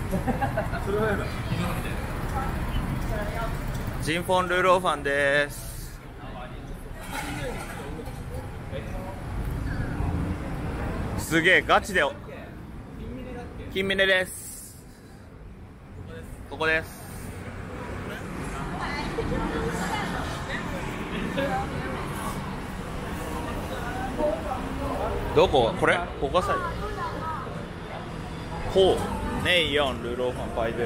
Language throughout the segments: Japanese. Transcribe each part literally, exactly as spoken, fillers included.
それはやだ。 ジンフォンルーローファンです。すげえガチで金峰です。ここです。どここれここさほうネイヨンルーローファンファイブ。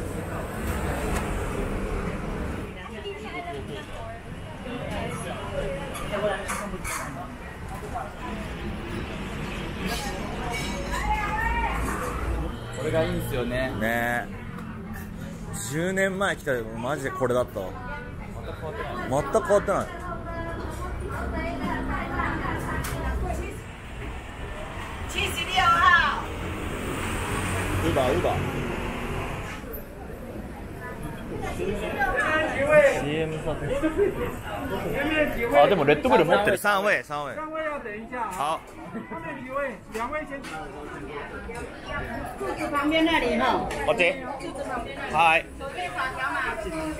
これがいいんですよね。 ねえ、じゅうねんまえ来たけどマジでこれだったわ。全く変わってない。 七十六号。 ウバウバ。シーエム 撮影。あ、でもレッドブル持ってる。三位三位。 三位要等一下。 好。 后面几位？两位先。 柱子旁边那里哈。 こっち。 柱子旁边那里。 はい。 手可以扫条码。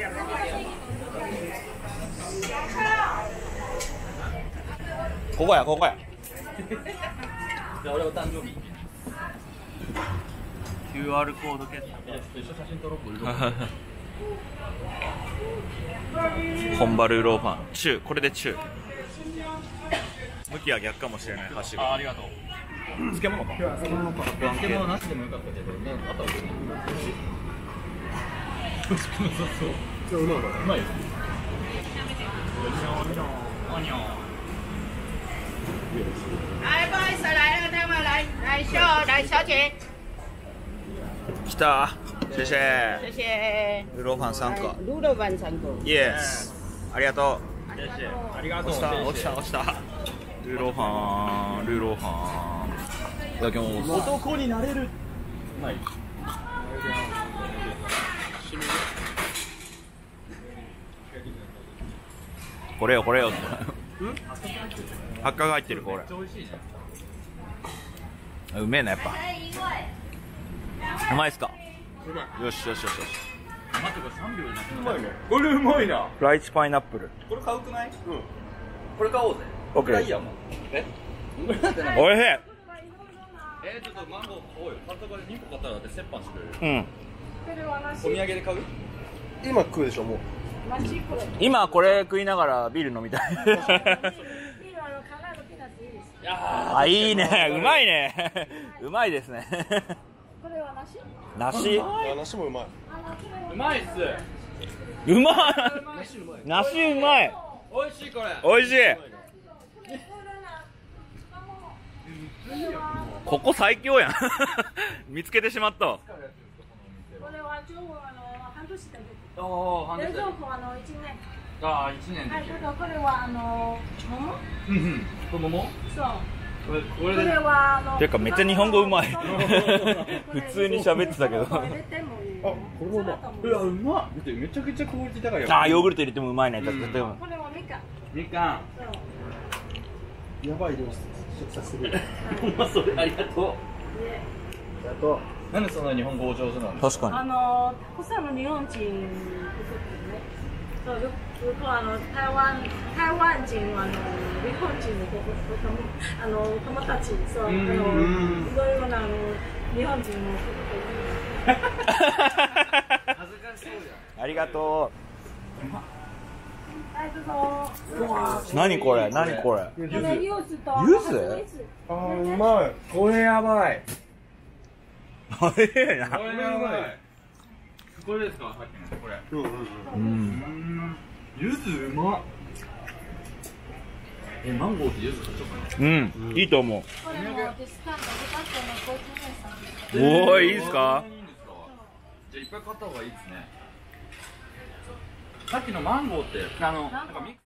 ここやここや。 じゃあ俺お誕生日。 キューアール コード決済。 一緒写真撮ろう。 本場ルーローファン中、これで中。向きは逆かもしれない。箸が。 あ、ありがとう。 漬物か。 漬物か。漬物なしでもよかったけどね。あとは美味しくなさそう。じゃあうまい。うまいよ。 来，不好意思，来了，他们来来秀，来小姐， 来た。谢谢。 谢谢。 ルーローファン参加。 ルーローファン参加。 イエス。ありがとう。 ありがとう。 落ちた落ちた落ちた。ルーローファンルーローファン。いただきます。 男になれる。うまい。 これよこれよ。ハッカが入ってるこれ。うめえなやっぱ。うまいっすか。よしよしよしよし。 待ってこれ三秒になってうまいね。これうまいな。 ライチパイナップル。 これ買うくない？うん。これ買おうぜ。 オッケー。 いいやもう。え？ おいしい。 えー、ちょっとマンゴー買おうよ。買ったから二個買ったらだって折半してくれる。 うん。 お土産で買う？ 今食うでしょもう。 今これ食いながらビール飲みたい。あ、いいね。うまいね。うまいですね。 これは梨？ 梨？ あ、梨もうまい。 うまいっす。 うまい。 梨うまい。 梨うまい。 美味しいこれ。 美味しい。ここ最強やん。見つけてしまったわ。 これはちょうどあの半年だけ。 ああ、半冷年。 蔵庫あの一年。 ああ、一年はい、 で。 だからこれはあの桃？ うんうん。これ桃？ そう。 これここれで。 れはあの。 ていうかめっちゃ日本語うまい。普通に喋ってたけど。 入れてもいい。 あ、これもうまい。 いやうまい。めちゃくちゃクオリティ高いよ。 ああ、ヨーグルト入れてもうまいね。だってでもこれはみかん。 みかん。 そう。 やばい量食させてくれる。 ほんまそれありがとう。 あと、 なんでそんな日本語お上手なんですか？ 確かあのたくさんの日本人ね。そうよよくあの台湾台湾人はあの日本人の子供あの友達そうあのいろいろなあの日本人の恥ずかしそうじに。ありがとはいどうぞ。 う。何これ何これ。 これ柚子と柚子蜂蜜あーうまい。 これやばい。 あれやな。 これやばい。これですか？さっきのこれ。 うんうんうん。 うん。 柚子うまっ。え、マンゴーって柚子買っちゃおうかな。 うん。いいと思う。 これもディスカウントデパートのごじゅうねんさんで。 おー、いいですか？ いいんですか？じゃあいっぱい買った方がいいですね。さっきのマンゴーってあのなんかミ